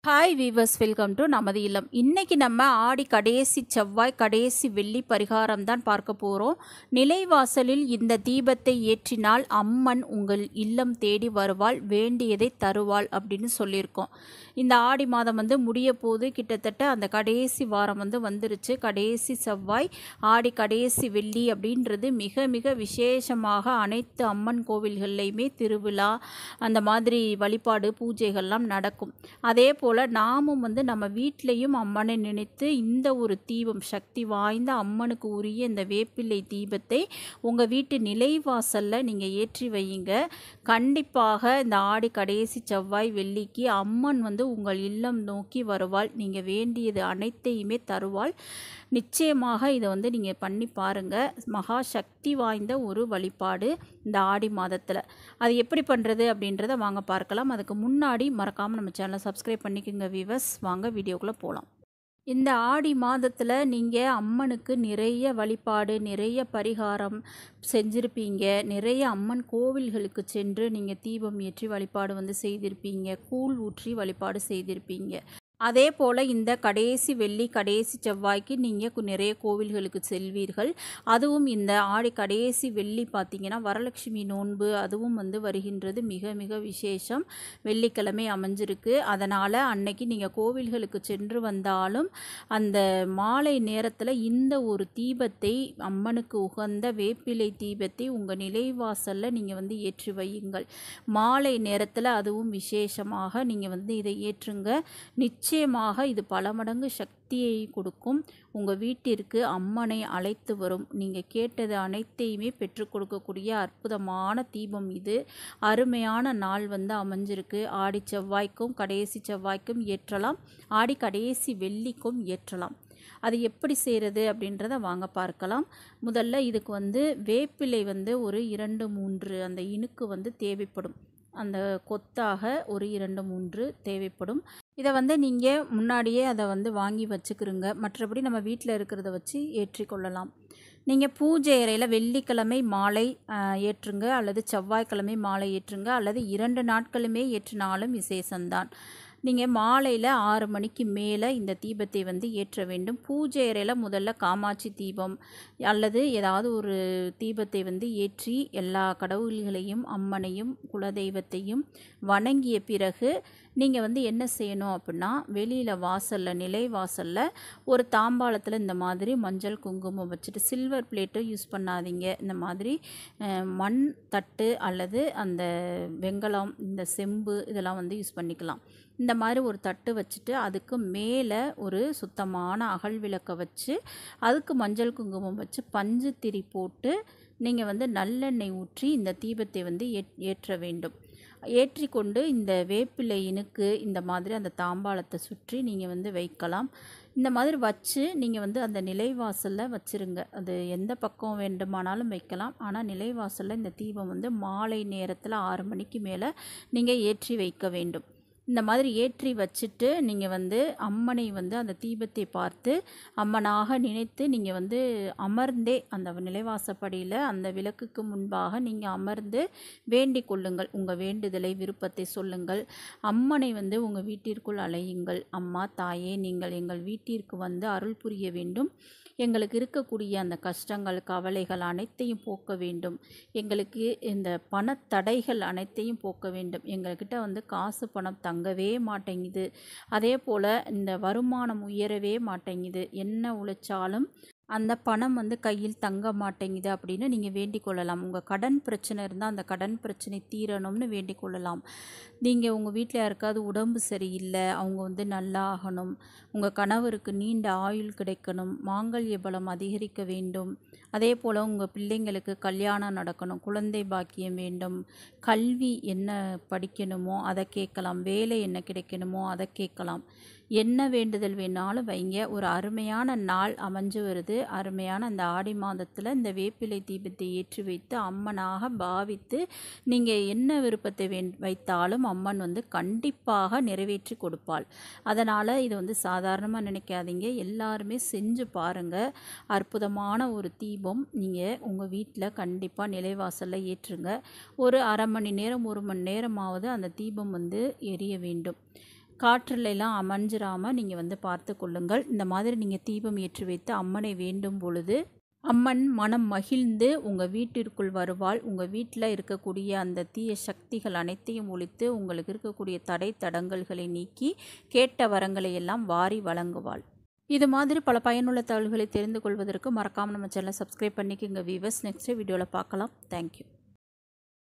Hi viewers, welcome to நமது இல்லம். இன்றைக்கி நம்ம ஆடி கடைசி செவ்வாய் கடைசி வெள்ளி பரிகாரம் தான் பார்க்க போகிறோம். நிலைவாசலில் இந்த தீபத்தை ஏற்றினால் அம்மன் உங்கள் இல்லம் தேடி வருவாள், வேண்டியதை தருவாள் அப்படின்னு சொல்லியிருக்கோம். இந்த ஆடி மாதம் முடிய போது கிட்டத்தட்ட அந்த கடைசி வாரம் வந்துருச்சு. கடைசி செவ்வாய் ஆடி கடைசி வெள்ளி அப்படின்றது மிக மிக விசேஷமாக அனைத்து அம்மன் கோவில்கள்லையுமே திருவிழா அந்த மாதிரி வழிபாடு பூஜைகள்லாம் நடக்கும். அதே போல் நாமும் நம்ம வீட்டிலையும் அம்மனை நினைத்து இந்த ஒரு தீபம், சக்தி வாய்ந்த அம்மனுக்கு உரிய இந்த வேப்பிலை தீபத்தை உங்கள் வீட்டு நிலைவாசலில் நீங்கள் ஏற்றி வையுங்க. கண்டிப்பாக இந்த ஆடி கடைசி செவ்வாய் வெள்ளிக்கு அம்மன் உங்கள் இல்லம் நோக்கி வருவாள், நீங்கள் வேண்டியது அனைத்தையுமே தருவாள். நிச்சயமாக இதை நீங்கள் பண்ணி பாருங்கள். மகா சக்தி வாய்ந்த ஒரு வழிபாடு இந்த ஆடி மாதத்தில். அது எப்படி பண்ணுறது அப்படின்றத வாங்க பார்க்கலாம். அதுக்கு முன்னாடி மறக்காமல் நம்ம சேனலை சப்ஸ்கிரைப் பண்ணிக்கோங்க வீவர்ஸ். வாங்க வீடியோக்குள்ளே போகலாம். இந்த ஆடி மாதத்தில் நீங்கள் அம்மனுக்கு நிறைய வழிபாடு, நிறைய பரிகாரம் செஞ்சுருப்பீங்க. நிறைய அம்மன் கோவில்களுக்கு சென்று நீங்கள் தீபம் ஏற்றி வழிபாடு செய்திருப்பீங்க. கூழ் ஊற்றி வழிபாடு செய்திருப்பீங்க. அதே போல் இந்த கடைசி வெள்ளி கடைசி செவ்வாய்க்கு நீங்கள் நிறைய கோவில்களுக்கு செல்வீர்கள். அதுவும் இந்த ஆடி கடைசி வெள்ளி பார்த்திங்கன்னா வரலட்சுமி நோன்பு அதுவும் வருகின்றது. மிக மிக விசேஷம். வெள்ளிக்கிழமை அமைஞ்சிருக்கு. அதனால் அன்னைக்கு நீங்கள் கோவில்களுக்கு சென்று வந்தாலும் அந்த மாலை நேரத்தில் இந்த ஒரு தீபத்தை, அம்மனுக்கு உகந்த வேப்பிலை தீபத்தை உங்கள் நிலைவாசலில் நீங்கள் ஏற்றி வையுங்கள். மாலை நேரத்தில் அதுவும் விசேஷமாக நீங்கள் இதை ஏற்றுங்க. நிச்சயமாக இது பல மடங்கு சக்தியை கொடுக்கும். உங்கள் வீட்டிற்கு அம்மனை அழைத்து வரும். நீங்கள் கேட்டது அனைத்தையுமே பெற்றுக் கொடுக்கக்கூடிய அற்புதமான தீபம் இது. அருமையான நாள் அமைஞ்சிருக்கு. ஆடி செவ்வாய்க்கும் கடைசி செவ்வாய்க்கும் ஏற்றலாம், ஆடி கடைசி வெள்ளிக்கும் ஏற்றலாம். அது எப்படி செய்கிறது அப்படின்றத வாங்க பார்க்கலாம். முதல்ல இதுக்கு வேப்பிலை ஒரு 2-3 அந்த இனுக்கு தேவைப்படும். அந்த கொத்தாக ஒரு 2-3 தேவைப்படும். இதை நீங்கள் முன்னாடியே அதை வாங்கி வச்சுக்கிறோங்க. மற்றபடி நம்ம வீட்டில் இருக்கிறத வச்சு ஏற்றிக்கொள்ளலாம். நீங்கள் பூஜை அறையில் வெள்ளிக்கிழமை மாலை ஏற்றுங்க, அல்லது செவ்வாய்க்கிழமை மாலை ஏற்றுங்க, அல்லது 2 நாட்களுமே ஏற்றினாலும் விசேஷம்தான். நீங்கள் மாலையில் 6 மணிக்கு மேலே இந்த தீபத்தை ஏற்ற வேண்டும். பூஜை அறையில் முதல்ல காமாட்சி தீபம் அல்லது ஏதாவது ஒரு தீபத்தை ஏற்றி எல்லா கடவுள்களையும் அம்மனையும் குலதெய்வத்தையும் வணங்கிய பிறகு நீங்கள் என்ன செய்யணும் அப்படின்னா, வெளியில் வாசலில் நிலை வாசலில் ஒரு தாம்பாளத்தில் இந்த மாதிரி மஞ்சள் குங்குமம் வச்சுட்டு, சில்வர் பிளேட்டை யூஸ் பண்ணாதீங்க. இந்த மாதிரி மண் தட்டு அல்லது அந்த வெண்கலம், இந்த செம்பு இதெல்லாம் யூஸ் பண்ணிக்கலாம். இந்த மாதிரி ஒரு தட்டு வச்சுட்டு அதுக்கு மேலே ஒரு சுத்தமான அகல் விளக்கை வச்சு அதுக்கு மஞ்சள் குங்குமம் வச்சு பஞ்சு திரி போட்டு நீங்கள் நல்லெண்ணெய் ஊற்றி இந்த தீபத்தை ஏற்ற வேண்டும். ஏற்றி கொண்டு இந்த வேப்பிலை இனுக்கு இந்த மாதிரி அந்த தாம்பாளத்தை சுற்றி நீங்கள் வைக்கலாம். இந்த மாதிரி வச்சு நீங்கள் அந்த நிலைவாசலில் வச்சுருங்க. அது எந்த பக்கம் வேண்டுமானாலும் வைக்கலாம். ஆனால் நிலைவாசலில் இந்த தீபம் மாலை நேரத்தில் 6 மணிக்கு மேலே நீங்கள் ஏற்றி வைக்க வேண்டும். இந்த மாதிரி ஏற்றி வச்சுட்டு நீங்கள் அம்மனை அந்த தீபத்தை பார்த்து அம்மனாக நினைத்து நீங்கள் அமர்ந்தே அந்த நிலைவாசப்படியில் அந்த விளக்குக்கு முன்பாக நீங்கள் அமர்ந்து வேண்டிக் கொள்ளுங்கள். உங்கள் வேண்டுதலை, விருப்பத்தை சொல்லுங்கள். அம்மனை உங்கள் வீட்டிற்குள் அழையுங்கள். அம்மா தாயே, நீங்கள் எங்கள் வீட்டிற்கு அருள் புரிய வேண்டும். எங்களுக்கு இருக்கக்கூடிய அந்த கஷ்டங்கள், கவலைகள் அனைத்தையும் போக்க வேண்டும். எங்களுக்கு இந்த பணத்தடைகள் அனைத்தையும் போக்க வேண்டும். எங்கள்கிட்ட காசு பணம் தங்கவே மாட்டேங்குது. அதே போல் இந்த வருமானம் உயரவே மாட்டேங்குது. என்ன உழைச்சாலும் அந்த பணம் கையில் தங்க மாட்டேங்குது அப்படின்னு நீங்கள் வேண்டிக் கொள்ளலாம். உங்கள் கடன் பிரச்சனை இருந்தால் அந்த கடன் பிரச்சனை தீரணும்னு வேண்டிக் கொள்ளலாம். நீங்கள் உங்கள் வீட்டில் யாருக்காவது உடம்பு சரியில்லை, அவங்க நல்லா ஆகணும். உங்கள் கணவருக்கு நீண்ட ஆயுள் கிடைக்கணும். மாங்கல்ய பலம் அதிகரிக்க வேண்டும். அதே போல் உங்கள் பிள்ளைங்களுக்கு கல்யாணம் நடக்கணும். குழந்தை பாக்கியம் வேண்டும். கல்வி என்ன படிக்கணுமோ அதை கேட்கலாம். வேலை என்ன கிடைக்கணுமோ அதை கேட்கலாம். என்ன வேண்டுதல் வேணாலும் வைங்க. ஒரு அருமையான நாள் அமைஞ்சு வருது. அருமையான அந்த ஆடி மாதத்தில் இந்த வேப்பிலை தீபத்தை ஏற்றி வைத்து அம்மனாக பாவித்து நீங்கள் என்ன விருப்பத்தை வைத்தாலும் அம்மன் கண்டிப்பாக நிறைவேற்றி கொடுப்பாள். அதனால் இது சாதாரணமாக நினைக்காதீங்க. எல்லாருமே செஞ்சு பாருங்கள். அற்புதமான ஒரு தீபம் நீங்கள் உங்கள் வீட்டில் கண்டிப்பாக நிலைவாசலில் ஏற்றுங்க. ஒரு அரை மணி நேரம் 1 மணி நேரமாவது அந்த தீபம் எரிய வேண்டும். காற்றுலலாம் அமைஞ்சிராமல் நீங்கள் பார்த்து கொள்ளுங்கள். இந்த மாதிரி நீங்கள் தீபம் ஏற்றி வைத்து அம்மனை வேண்டும் பொழுது அம்மன் மனம் மகிழ்ந்து உங்கள் வீட்டிற்குள் வருவாள். உங்கள் வீட்டில் இருக்கக்கூடிய அந்த தீய சக்திகள் அனைத்தையும் ஒழித்து உங்களுக்கு இருக்கக்கூடிய தடை தடங்கல்களை நீக்கி கேட்ட வரங்களை எல்லாம் வாரி வழங்குவாள். இது மாதிரி பல பயனுள்ள தகவல்களை தெரிந்து கொள்வதற்கு மறக்காமல் நம்ம சேனலை சப்ஸ்கிரைப் பண்ணிக்கோங்க வீவர்ஸ். நெக்ஸ்ட் வீடியோவில் பார்க்கலாம். தேங்க்யூ.